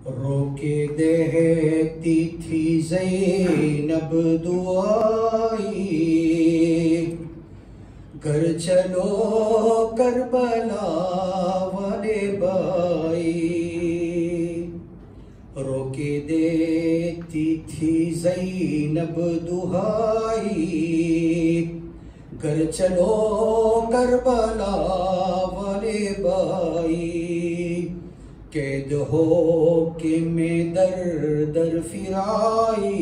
रोके देती थी ज़ैनब दुआई, घर चलो करबला वाले भाई। रोके देती थी ज़ैनब दुआई, घर चलो करबला वाले भाई। कैद हो के मैं दर दर फिराई,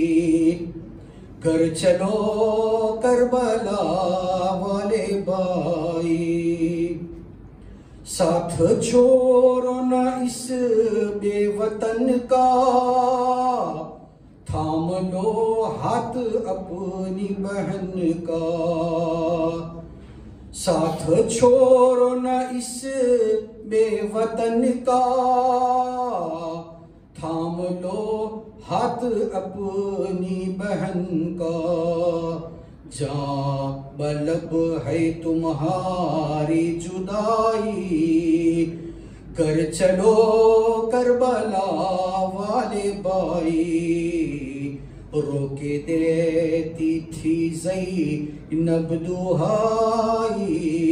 घर चलो करबला वाले भाई। साथ छोड़ो न इस बेवतन का, थाम लो हाथ अपनी बहन का। साथ छोड़ो न इस बेवतन का, थाम लो हाथ अपनी बहन का। जहाँ बलब है तुम्हारी जुदाई, घर चलो करबला वाले भाई। रोके देती थी ज़ैनब दुआई,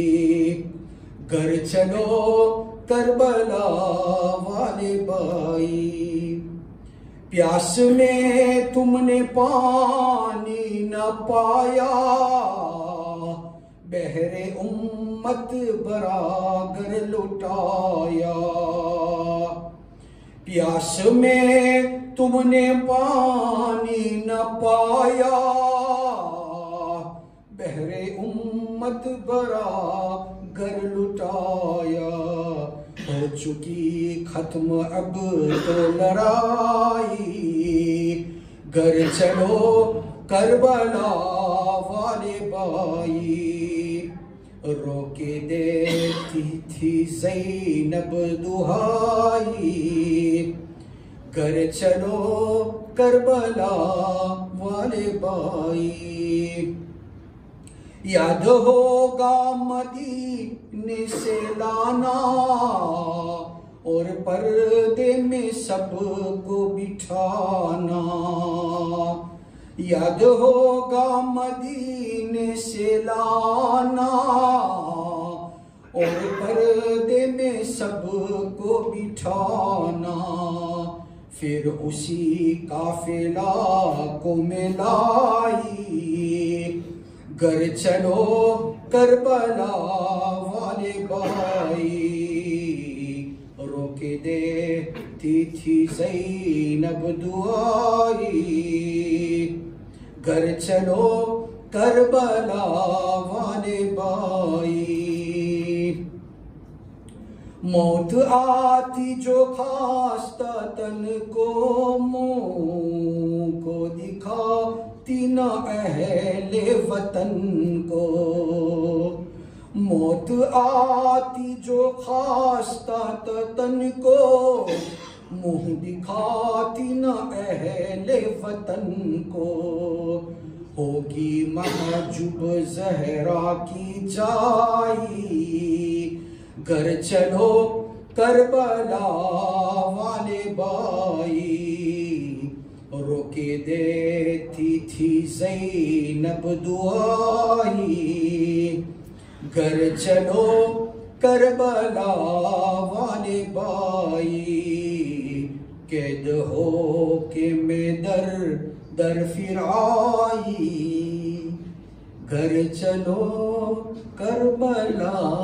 घर चलो करबला वाले भाई। प्यास में तुमने पानी न पाया, बहरे उम्मत बरागर लुटाया। प्यास में तुमने पानी न पाया, बहरे उम्मत बरागर लुटाया। हो चुकी खत्म अब तो लड़ाई, घर चलो करबला वाले भाई। रोके देती थी ज़ैनब दुआई, घर चलो करबला वाले भाई। याद होगा मदीने से लाना, और पर्दे में सबको बिठाना। याद होगा मदीने से लाना, और पर्दे में सबको बिठाना। फिर उसी काफिला को मिलाई, घर चलो करबला वाले भाई। रोके देती थी ज़ैनब दुआई, घर चलो करबला वाले भाई। मौत आती जो खास्ता तन को, मुँह को दिखाती न अहले वतन को। मौत आती जो खास्ता तन को, मुँह दिखाती न अहले वतन को। होगी महजूब ज़हरा की जाई, घर चलो करबला वाले भाई। रोके देती थी ज़ैनब दुआई, घर चलो करबला वाले भाई। कैद हो के मैं दर दर फिराई, घर चलो करबला